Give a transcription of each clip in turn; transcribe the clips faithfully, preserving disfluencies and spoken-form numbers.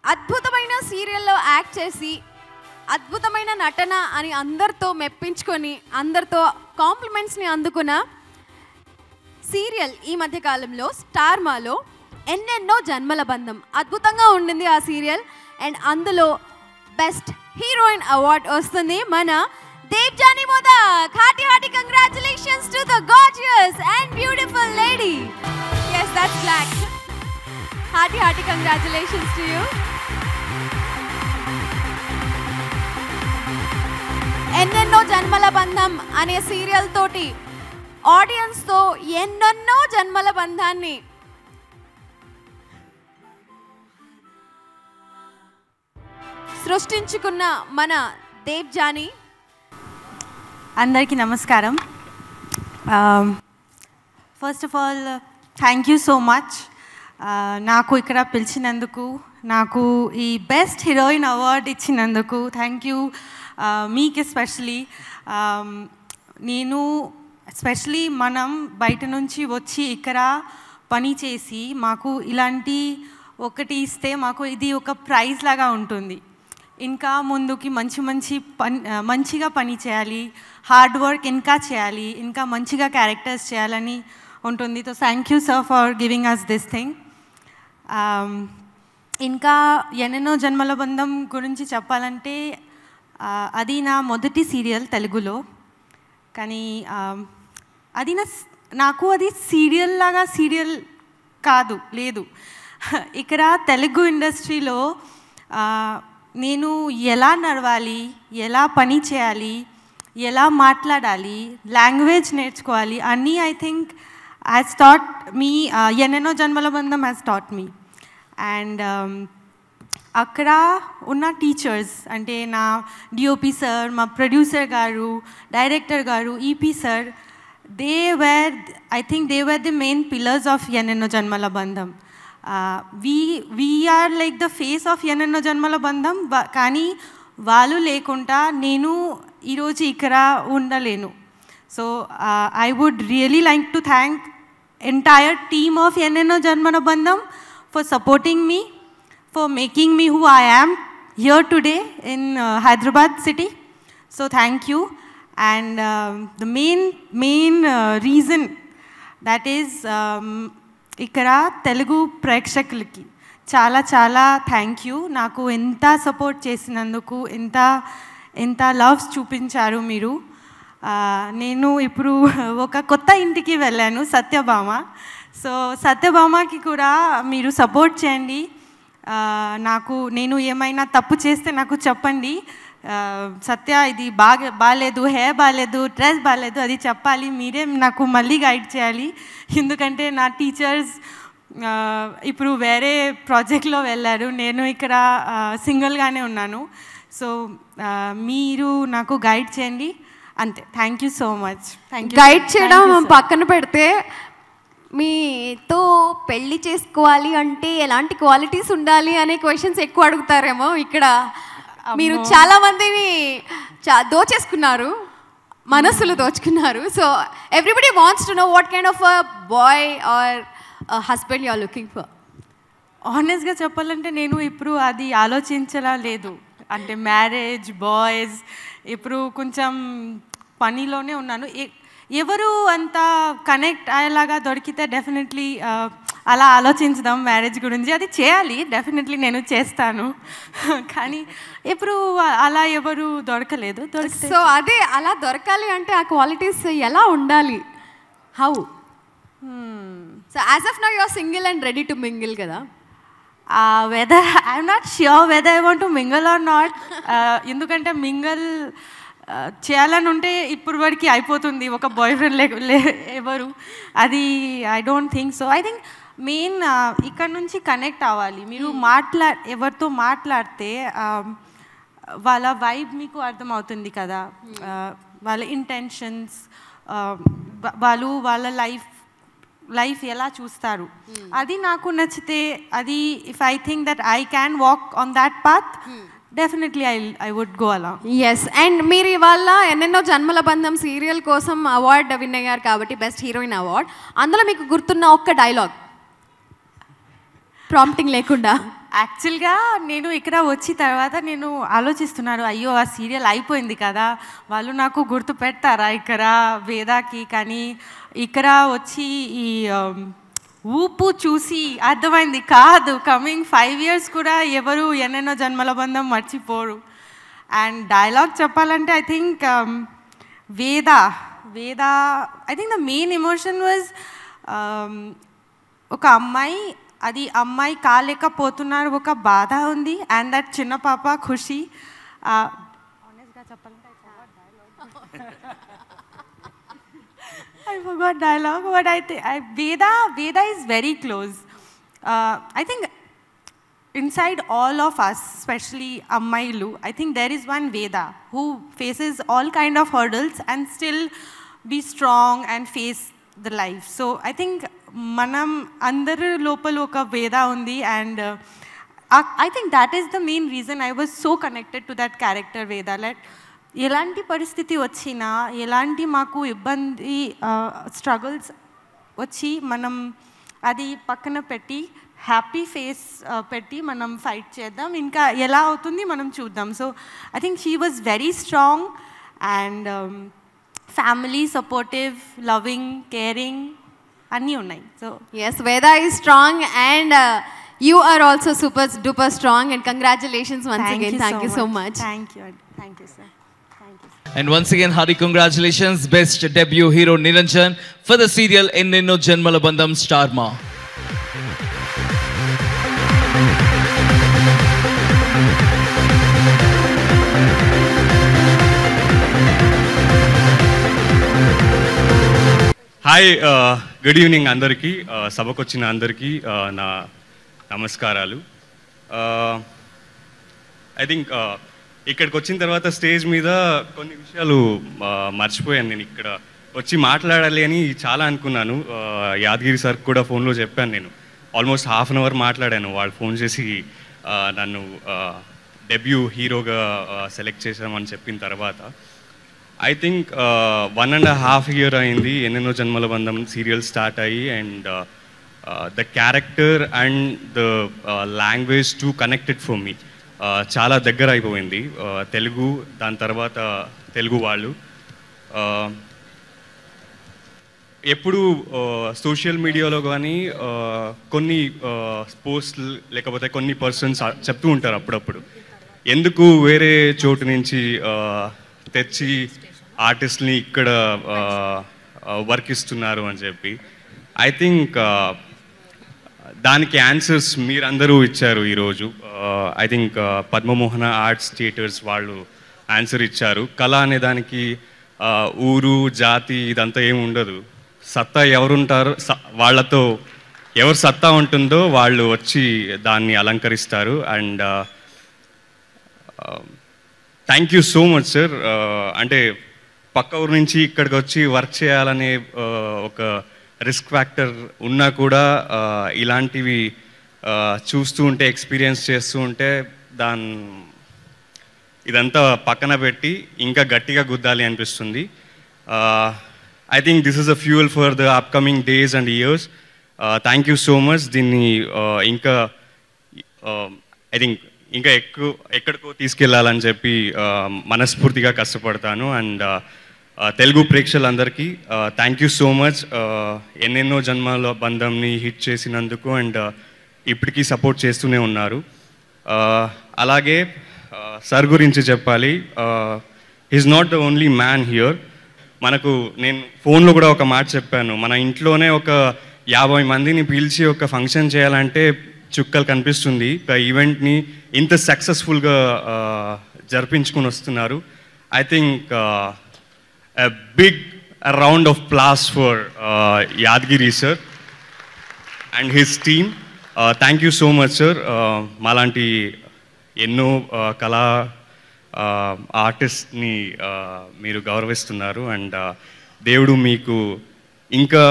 అద్భుతమైన సీరియల్లో యాక్ట్ చేసి అద్భుతమైన నటన అని అందరితో మెప్పించుకొని అందరితో కాంప్లిమెంట్స్ని అందుకున్న సీరియల్ ఈ మధ్య కాలంలో స్టార్ మాలో ఎన్నెన్నో జన్మల బంధం అద్భుతంగా ఉండింది ఆ సీరియల్. అండ్ అందులో బెస్ట్ హీరోయిన్ అవార్డ్ వస్తుంది మన Devjani Modak. Hearty hearty congratulations to the gorgeous and beautiful lady. yes that's black. Hearty hearty congratulations to you. ఎన్నెన్నో జన్మల బంధం అనే సీరియల్ తోటి ఆడియన్స్తో ఎన్నెన్నో జన్మల బంధాన్ని సృష్టించుకున్న మన దేవ్జానీ. అందరికీ నమస్కారం. First of all thank you so much నాకు ఇక్కడ పిలిచినందుకు, నాకు ఈ బెస్ట్ హీరోయిన్ అవార్డ్ ఇచ్చినందుకు థ్యాంక్ యూ. మీకు ఎస్పెషలీ నేను ఎస్పెషలీ మనం బయట నుంచి వచ్చి ఇక్కడ పని చేసి మాకు ఇలాంటి ఒకటి ఇస్తే మాకు ఇది ఒక ప్రైజ్ లాగా ఉంటుంది. ఇంకా ముందుకి మంచి మంచి పని మంచిగా పని చేయాలి, హార్డ్ వర్క్ ఇంకా చేయాలి, ఇంకా మంచిగా క్యారెక్టర్స్ చేయాలని ఉంటుంది. So thank you sir for giving us this thing. ఇంకా ఎన్నెన్నో జన్మల బంధం గురించి చెప్పాలంటే అది నా మొదటి సీరియల్ తెలుగులో. కానీ అది నా నాకు అది సీరియల్ లాగా సీరియల్ కాదు లేదు. ఇక్కడ తెలుగు ఇండస్ట్రీలో నేను ఎలా నడవాలి, ఎలా పని చేయాలి, ఎలా మాట్లాడాలి, లాంగ్వేజ్ నేర్చుకోవాలి అన్నీ I think has taught me. ఎన్నెన్నో జన్మల బంధం హ్యాస్ టాట్ మీ. అండ్ అక్కడ ఉన్న టీచర్స్ అంటే నా డిఓపి సార్, మా ప్రొడ్యూసర్ గారు, డైరెక్టర్ గారు, EP sir, they were I think they were the main pillars of ఎన్నెన్నో జన్మల బంధం. We we are like the face of ఎన్నెన్నో జన్మల బంధం. కానీ వాళ్ళు లేకుండా నేను ఈరోజు ఇక్కడ ఉండలేను. So I would really like to thank entire team of ఎన్నెన్నో జన్మల బంధం for supporting me, for making me who I am here today in uh, Hyderabad city. So thank you. And uh, the main main uh, reason that is ikkada Telugu ప్రేక్షకులకి చాలా చాలా thank you. నాకు ఎంత support చేసినందుకు, ఎంత ఎంత loves చూపించారు మీరు. నేను ఇప్పుడు ఒక కొత్త ఇంటికి వెళ్ళాను, సత్యభామ. సో సత్యభామకి కూడా మీరు సపోర్ట్ చేయండి. నాకు నేను ఏమైనా తప్పు చేస్తే నాకు చెప్పండి. సత్య ఇది బాగా బాగాలేదు, హెయిర్ బాగాలేదు, డ్రెస్ బాగాలేదు అది చెప్పాలి. మీరే నాకు మళ్ళీ గైడ్ చేయాలి. ఎందుకంటే నా టీచర్స్ ఇప్పుడు వేరే ప్రాజెక్ట్లో వెళ్ళారు, నేను ఇక్కడ సింగిల్గానే ఉన్నాను. సో మీరు నాకు గైడ్ చేయండి అంతే. Thank you so much. Thank you. Guide చేయడం పక్కన పెడితే మీతో పెళ్ళి చేసుకోవాలి అంటే ఎలాంటి క్వాలిటీస్ ఉండాలి అనే క్వశ్చన్స్ ఎక్కువ అడుగుతారేమో. ఇక్కడ మీరు చాలా మందిని చా దోచేసుకున్నారు, మనస్సులు దోచుకున్నారు. So everybody wants to know what kind of a boy or husband you are looking for. ఆనెస్ట్గా చెప్పాలంటే నేను ఇప్పుడు అది ఆలోచించలా లేదు. అంటే మ్యారేజ్, బాయ్స్ ఇప్పుడు కొంచెం పనిలోనే ఉన్నాను. ఎవరు అంత కనెక్ట్ అయ్యేలాగా దొరికితే డెఫినెట్లీ అలా ఆలోచించుదాం మ్యారేజ్ గురించి. అది చేయాలి, డెఫినెట్లీ నేను చేస్తాను. కానీ ఇప్పుడు అలా ఎవరు దొరకలేదు. దొరికితే సో అదే అలా దొరకాలి అంటే ఆ క్వాలిటీస్ ఎలా ఉండాలి? How? So as of now you are single and ready to mingle కదా. Whether I'm not sure whether I want to mingle or not. ఎందుకంటే మింగల్ చేయాలని ఉంటే ఇప్పుడు వరకు అయిపోతుంది ఒక బాయ్ ఫ్రెండ్ లే ఎవరు. అది I don't think so. I think main ఇక్కడ నుంచి కనెక్ట్ అవ్వాలి. మీరు మాట్లా ఎవరితో మాట్లాడితే వాళ్ళ వైబ్ మీకు అర్థమవుతుంది కదా, వాళ్ళ ఇంటెన్షన్స్, వాళ్ళు వాళ్ళ లైఫ్ లైఫ్ ఎలా చూస్తారు అది నాకు నచ్చితే, అది if I think that I can walk on that path definitely I I would go అలా. ఎస్. అండ్ మీరు ఇవాళ ఎన్నెన్నో జన్మల బంధం సీరియల్ కోసం అవార్డు విన్ అయ్యారు కాబట్టి బెస్ట్ హీరోయిన్ అవార్డ్. అందులో మీకు గుర్తున్న ఒక్క డైలాగ్ ప్రాంప్టింగ్ లేకుండా యాక్చువల్గా నేను ఇక్కడ వచ్చిన తర్వాత నేను ఆలోచిస్తున్నాను, అయ్యో ఆ సీరియల్ అయిపోయింది కదా, వాళ్ళు నాకు గుర్తు పెడతారా ఇక్కడ వేదాకి. కానీ ఇక్కడ వచ్చి ఈ ఊపు చూసి అర్థమైంది కాదు, కమింగ్ ఫైవ్ ఇయర్స్ కూడా ఎవరు ఎన్నెన్నో జన్మల బంధం మర్చిపోరు. అండ్ డైలాగ్ చెప్పాలంటే I think Veda Veda I think the main emotion was ఒక అమ్మాయి, అది అమ్మాయి కాలేకపోతున్నారు, ఒక బాధ ఉంది. అండ్ దట్ చిన్న పాప ఖుషి. ఆనెస్ట్గా చెప్పాలంటే I forgot dialogue, but I think I, Veda, Veda is very close. Uh, I think inside all of us, especially Ammailu, I think there is one Veda who faces all kind of hurdles and still be strong and face the life. So I think manam andaru lopalu oka Veda undi, and uh, I think that is the main reason I was so connected to that character Veda. Like ఎలాంటి పరిస్థితి వచ్చినా, ఎలాంటి మాకు ఇబ్బంది struggles వచ్చి మనం అది పక్కన పెట్టి హ్యాపీ ఫేస్ పెట్టి మనం ఫైట్ చేద్దాం, ఇంకా ఎలా అవుతుంది మనం చూద్దాం. So I think she was very strong and family supportive, loving, caring అన్నీ ఉన్నాయి. So yes, Veda is strong and you are also super duper strong, and congratulations once thank again. You thank so you so much. much. Thank you. Thank you, sir. Thank you. And once again, hearty congratulations, best debut hero Niranjan for the serial Ennenno Janmala Bandham Star Ma. Hi, good evening అందరికీ, సభకు వచ్చిన అందరికీ నా నమస్కారాలు. I think ఇక్కడికి వచ్చిన తర్వాత stage మీద కొన్ని విషయాలు మర్చిపోయాను. నేను ఇక్కడ వచ్చి మాట్లాడాలి అని చాలా అనుకున్నాను. యాదగిరి సార్ కూడా ఫోన్లో చెప్పాను. నేను ఆల్మోస్ట్ హాఫ్ అన్ అవర్ మాట్లాడాను. వాళ్ళు ఫోన్ చేసి నన్ను డెబ్యూ హీరోగా సెలెక్ట్ చేసామని చెప్పిన తర్వాత I think one and half year అయింది ఎన్నెన్నో జన్మల బంధం సీరియల్ స్టార్ట్ అయ్యి, and the character and the language to connected for me. చాలా దగ్గర అయిపోయింది. తెలుగు, దాని తర్వాత తెలుగు వాళ్ళు. ఎప్పుడు సోషల్ మీడియాలో కానీ కొన్ని పోస్ట్లు లేకపోతే కొన్ని పర్సన్స్ చెప్తూ ఉంటారు అప్పుడప్పుడు, ఎందుకు వేరే చోటు నుంచి తెచ్చి ఆర్టిస్ట్ని ఇక్కడ వర్క్ ఇస్తున్నారు అని చెప్పి. ఐ థింక్ దానికి ఆన్సర్స్ మీరందరూ ఇచ్చారు ఈరోజు. I think Padmamohana arts theatres వాళ్ళు ఆన్సర్ ఇచ్చారు. కళ అనే దానికి ఊరు, జాతి ఇదంతా ఏమి ఉండదు. సత్తా ఎవరుంటారో వాళ్ళతో ఎవరు సత్తా ఉంటుందో వాళ్ళు వచ్చి దాన్ని అలంకరిస్తారు. And thank you so much sir. అంటే పక్క ఊరు నుంచి ఇక్కడికి వచ్చి వర్క్ చేయాలనే ఒక రిస్క్ ఫ్యాక్టర్ ఉన్నా కూడా ఇలాంటివి చూస్తూ ఉంటే, ఎక్స్పీరియన్స్ చేస్తూ ఉంటే దాని ఇదంతా పక్కన పెట్టి ఇంకా గట్టిగా గుద్దాలి అనిపిస్తుంది. I think this is a fuel for the upcoming days and years. Thank you so much. దీన్ని ఇంకా ఐ థింక్ ఇంకా ఎక్కువ ఎక్కడికో తీసుకెళ్ళాలని చెప్పి మనస్ఫూర్తిగా కష్టపడతాను. అండ్ తెలుగు ప్రేక్షకులందరికీ థ్యాంక్ యూ సో మచ్. ఎన్నెన్నో జన్మల బంధంని హిట్ చేసినందుకు అండ్ ఇప్పటికీ సపోర్ట్ చేస్తూనే ఉన్నారు. అలాగే సార్ గురించి చెప్పాలి. Is not the only man here. మనకు నేను ఫోన్లో కూడా ఒక మాట చెప్పాను, మన ఇంట్లోనే ఒక యాభై మందిని పిలిచి ఒక ఫంక్షన్ చేయాలంటే చుక్కలు కనిపిస్తుంది. ఒక ఈవెంట్ని ఇంత సక్సెస్ఫుల్గా జరిపించుకుని వస్తున్నారు. I think a big round of applause for Yadagiri sir and his team. Thank you so much sir. మాలాంటి ఎన్నో కళా ఆర్టిస్ట్ని మీరు గౌరవిస్తున్నారు. అండ్ దేవుడు మీకు ఇంకా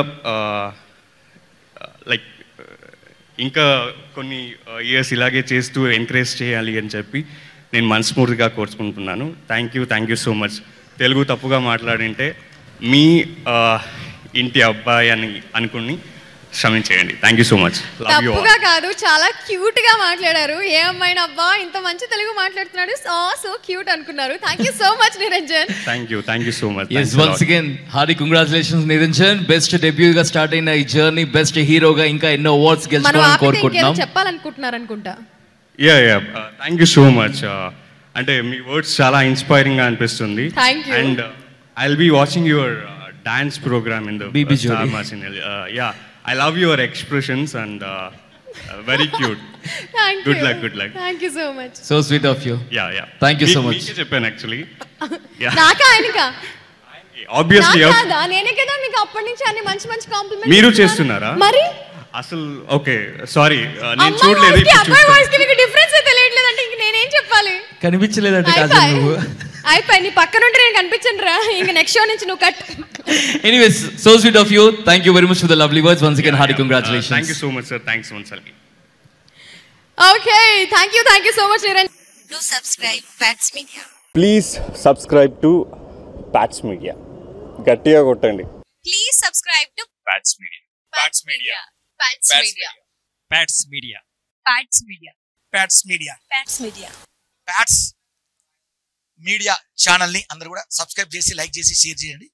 లైక్ ఇంకా కొన్ని ఇయర్స్ ఇలాగే చేస్తూ ఎంకరేజ్ చేయాలి అని చెప్పి నేను మనస్ఫూర్తిగా కోరుకుంటున్నాను. Thank you thank you so much. Telugu తప్పుగా మాట్లాడింటే మీ ఇంటి అబ్బాయి అని అనుకుని క్షమించేయండి. Thank you so much. తప్పుగా కాదు, చాలా క్యూట్ గా మాట్లాడారు. ఏ అమ్మాయినా అబ్బా ఇంత మంచి తెలుగు మాట్లాడుతున్నాడు, సో సో క్యూట్ అనుకున్నారు. Thank you so much Niranjan. Thank you thank you so much. Yes, once again, hearty congratulations Niranjan. Best debut గా స్టార్ట్ అయిన ఈ జర్నీ, బెస్ట్ హీరోగా ఇంకా ఎన్నో అవార్డ్స్ మనం గెలుచుకోవాలని ఆపితే ఇంకేదో కోరుకుంటున్నాం. చెప్పాలనుకుంటున్నారు అనుకుంటా. Ya ya thank you so much. అంటే మీ వర్డ్స్ చాలా ఇన్స్పైరింగ్ గా అనిపిస్తుంది. Thank you. And I will be watching your dance programme in the B B Jodi. Ya I love your expressions and very cute. Thank Good you luck, good luck. Thank you so much. So sweet of you. Ya ya Thank you so much. మీకే చెప్పాను actually. Yeah నాకా ఆయనకా? Obviously నాకు కాదా? నేనే కదా మీకు అప్పటి నుంచి అన్ని మంచి మంచి కాంప్లిమెంట్స్ మీరు చేస్తున్నారా? మరి అసలు ఓకే సారీ నేను అమ్మాయి చూడలేదు. voice కి ఇప్పుడు అబ్బాయి చూస్తాను. వాయిస్ కి మీకు డిఫరెన్స్ తెలియట్లేదు అంటే ఇంక నేనేం చెప్పాలి? కనిపించలేదంటే కాదు అయిపోయి నువ్వు. అయిపోయి నీ పక్కన ఉంటే నేను కనిపించను రా. ఇంక నెక్స్ట్ షో నుంచి నువ్వు cut. Anyways, so sweet of you. Thank you very much for the lovely words. Once again, hearty congratulations. Thank you so much sir. Thanks once again. Okay thank you thank you so much Niranjan. Do subscribe Pats Media. Please subscribe to Pats Media. గట్టిగా కొట్టండి. Please subscribe to Pats Media. Pats Media. Pats Media. Pats Media. Pats Media. Pats Media. Pats Media. Pats Media ఛానల్ని అందరూ కూడా subscribe చేసి like చేసి share చేయండి.